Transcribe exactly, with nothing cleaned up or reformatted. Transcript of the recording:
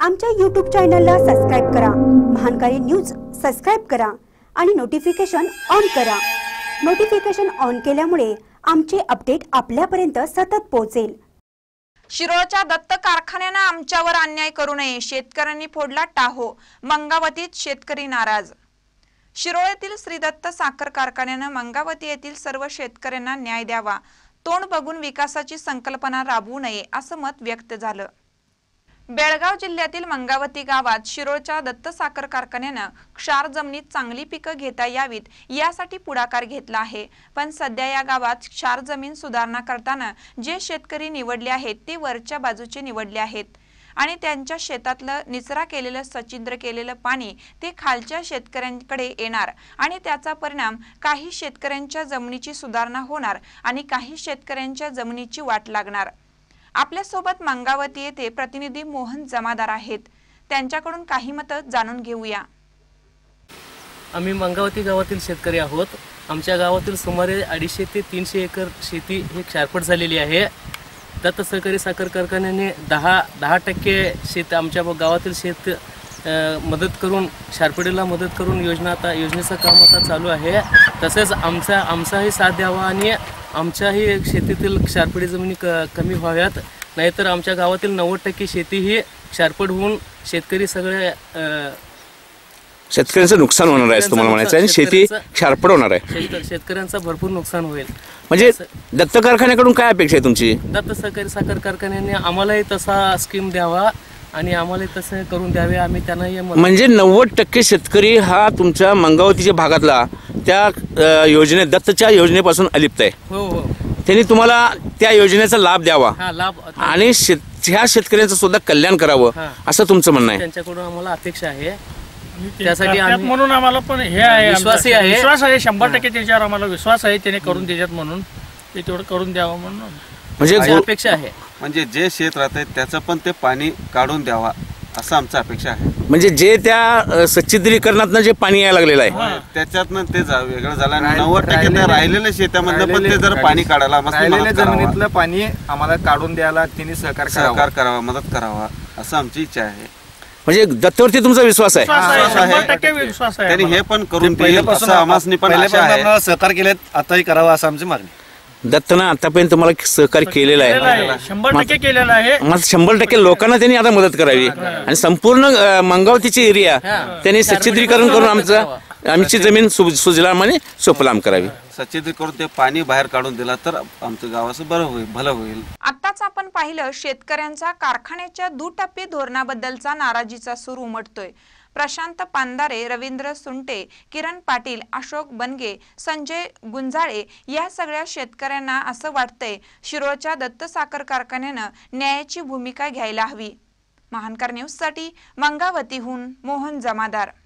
आमच्या यूट्यूब चॅनलला सबस्क्राइब करा, महानकारी न्यूज सबस्क्राइब करा आणि नोटिफिकेशन ऑन करा। नोटिफिकेशन ऑन केल्यामुळे आमचे अपडेट आपल्यापर्यंत सतत पोहोचेल। शिरोळच्या दत्त कारखान्याने आमच्यावर अन्याय करू नये, शेतकऱ्यांनी फोडला टाहो, मंगावतीत शेतकरी नाराज। शिरोळ येथील श्री दत्त साखर कारखान्याने मंगावती येथील सर्व शेतकऱ्यांना न्याय द्यावा, तोंड बघून विकासाची संकल्पना राबवू नये असं मत व्यक्त झालं। बेळगाव जिल्ह्यातील मंगावती गावात शिरोळच्या दत्त साखर कारखान्याने क्षार जमिनीत चांगली पिके घेता यावीत यासाठी पुढाकार घेतला आहे, पण सध्या या गावात क्षार जमीन सुधारणा करताना जे शेतकरी निवडले आहेत ते वरच्या बाजूचे निवडले आहेत आणि त्यांच्या शेतातलं निचरा केलेलं सच्छिद्र केलेलं पाणी ते खालच्या शेतकऱ्यांकडे येणार आणि त्याचा परिणाम काही शेतकऱ्यांच्या जमिनीची सुधारणा होणार आणि काही शेतकऱ्यांच्या जमिनीची वाट लागणार। आपल्या सोबत मंगावती येथे प्रतिनिधी मोहन जमादार आहेत, त्यांच्याकडून काही मतं जाणून घेऊया। आम्ही मंगावती गावातील शेतकरी आहोत। आमच्या गावातील सुमारे अडीचशे ते तीनशे एकर शेती ही क्षारपट झालेली आहे। दत्त सहकारी साखर कारखान्याने दहा दहा टक्के शेत आमच्या गावातील शेत मदत करून क्षारपडीला मदत करून योजना आता योजनेचं काम आता चालू आहे। तसेच आमचा आमचाही साथ द्यावा आणि आमच्याही शेतीतील क्षारपडी जमिनी क कमी व्हाव्यात, नाहीतर आमच्या गावातील नव्वद टक्के शेती ही क्षारपड होऊन शेतकरी सगळे शेतकऱ्यांचं नुकसान होणार आहे तुम्हाला म्हणायचं आणि शेती क्षारपड होणार आहे, शेतकऱ्यांचं भरपूर नुकसान होईल। म्हणजे दत्त कारखान्याकडून काय अपेक्षा आहे तुमची? दत्त सहकारी साखर कारखान्याने आम्हालाही तसा स्कीम द्यावा आणि आम्हाला तसे करून द्यावे, आम्ही त्यांनाही म्हणजे नव्वद टक्के शेतकरी हा तुमच्या मंगावतीच्या भागातला त्या योजने दत्तच्या योजनेपासून अलिप्त आहे। हो हो, त्यांनी तुम्हाला त्या योजनेचा लाभ द्यावा हा लाभ आणि ह्या शेतकऱ्यांचं सुद्धा कल्याण करावं असं तुमचं म्हणणं आहे। त्यांच्याकडून आम्हाला अपेक्षा आहे, त्यासाठी म्हणून आम्हाला पण हे आहे, विश्वास आहे विश्वास आहे शंभर टक्के त्यांच्यावर आम्हाला विश्वास आहे, त्याने करून देतात म्हणून ते तेवढं करून द्यावं म्हणून म्हणजे अपेक्षा आहे। म्हणजे जे शेत राहते त्याचं पण ते पाणी काढून द्यावा असं आमचं अपेक्षा आहे। म्हणजे जे त्या सच्छिद्रीकरणातनं जे पाणी यायला लागलेलं आहे त्याच्यातनं ते वेगळं झालं, नव्वद टक्के त्या राहिलेल्या शेतामधलं पण ते जर पाणी काढायला जमिनीतलं पाणी आम्हाला काढून द्यायला त्यांनी सहकार सहकार करावा, मदत करावा असं आमची इच्छा आहे। म्हणजे दत्तवरती तुमचा विश्वास आहे? शंभर टक्के विश्वास आहे, त्यांनी हे पण करून देईल असं आम्हाला पण आशा आहे। सहकार केले आताही करावं असं आमची मागणी। दत्तनं आतापर्यंत तुम्हाला सहकार्य केलेलं आहे, शंभर टक्के केलेलं आहे। मग शंभर टक्के लोकांना त्यांनी आता मदत करावी आणि संपूर्ण मंगावतीची एरिया त्यांनी सच्छिद्रीकरण करून आमचं आमची जमीन सुजलाम आणि सुफलाम करावी। सच्छिद्र करून ते पाणी बाहेर काढून दिला तर आमचं गावाचं बरं होईल, भलं होईल। आताच आपण पाहिलं शेतकऱ्यांचा कारखान्याच्या दुटप्पी धोरणाबद्दलचा नाराजीचा सूर उमटतोय। प्रशांत पांदारे, रवींद्र सुंटे, किरण पाटील, अशोक बनगे, संजय गुंजाळे या सगळ्या शेतकऱ्यांना असं वाटतंय शिरोळच्या दत्त साखर कारखान्यानं न्यायाची भूमिका घ्यायला हवी। महानकर न्यूज साठी मंगावतीहून मोहन जमादार।